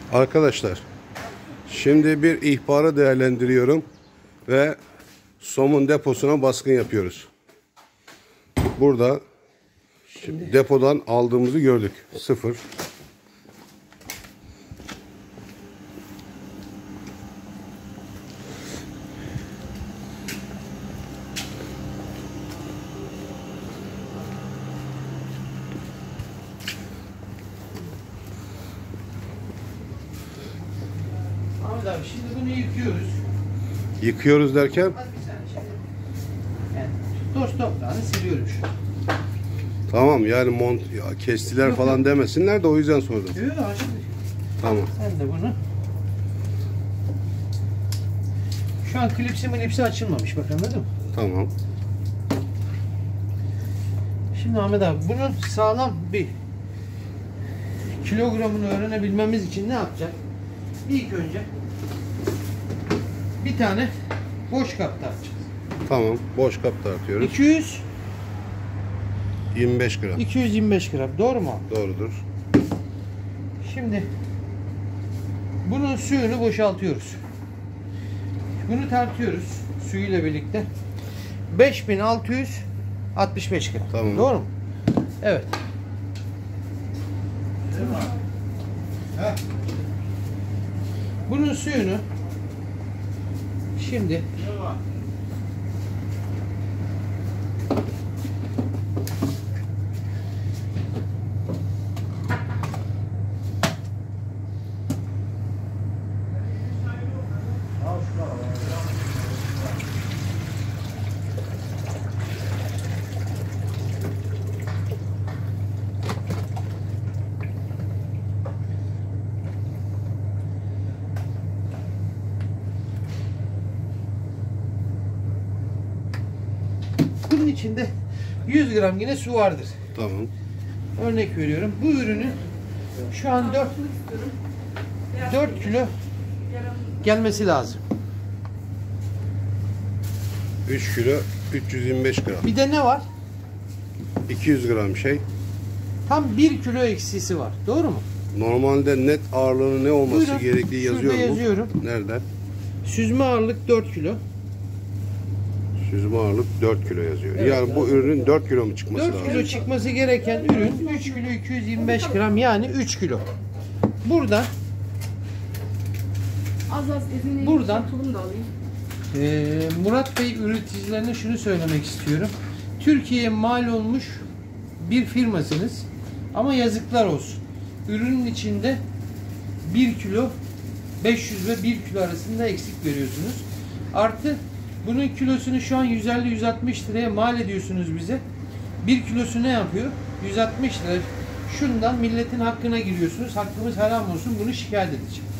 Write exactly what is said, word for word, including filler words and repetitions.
Arkadaşlar, şimdi bir ihbarı değerlendiriyorum ve somun deposuna baskın yapıyoruz. Burada şimdi depodan aldığımızı gördük. Sıfır. Ahmet abi şimdi bunu yıkıyoruz. Yıkıyoruz derken? Az bir saniye şimdi. Yani toz toprağını siliyorum şu. Tamam, yani mont ya, kestiler Yok, falan yok. demesinler de o yüzden sordum. Yok şimdi. Tamam. Ben de bunu. Şu an klipsi milipsi açılmamış, bak anladın mı? Tamam. Şimdi Ahmet abi bunun sağlam bir kilogramını öğrenebilmemiz için ne yapacak? İlk önce bir tane boş kap tartacağız. Tamam. Boş kap tartıyoruz. iki yüz yirmi beş gram. iki yüz yirmi beş gram. Doğru mu? Doğrudur. Şimdi bunun suyunu boşaltıyoruz. Bunu tartıyoruz suyuyla birlikte. beş bin altı yüz altmış beş gram. Tamam. Doğru mu? Evet. Bunun suyunu şimdi bunun içinde yüz gram yine su vardır. Tamam. Örnek veriyorum. Bu ürünün şu an dört dört kilo gelmesi lazım. üç kilo üç yüz yirmi beş gram. Bir de ne var? iki yüz gram şey. Tam bir kilo eksisi var. Doğru mu? Normalde net ağırlığının ne olması Buyurun. gerektiği Şurada yazıyor mu? yazıyorum. Nerede? Süzme ağırlık dört kilo. Süzme ağırlık dört kilo yazıyor. Evet, yani bu ürünün dört kilo mu çıkması dört lazım? kilo çıkması gereken ürün üç kilo iki yüz yirmi beş gram, yani üç kilo. Burada Az az izin Buradan- tulum da alayım. Ee, Murat Bey üreticilerine şunu söylemek istiyorum. Türkiye'ye mal olmuş bir firmasınız ama yazıklar olsun. Ürünün içinde bir kilo beş yüz ve bir kilo arasında eksik veriyorsunuz. Artı bunun kilosunu şu an yüz elli yüz altmış liraya mal ediyorsunuz bize. bir kilosu ne yapıyor? yüz altmış lira. Şundan milletin hakkına giriyorsunuz. Hakkımız haram olsun. Bunu şikayet edeceğim.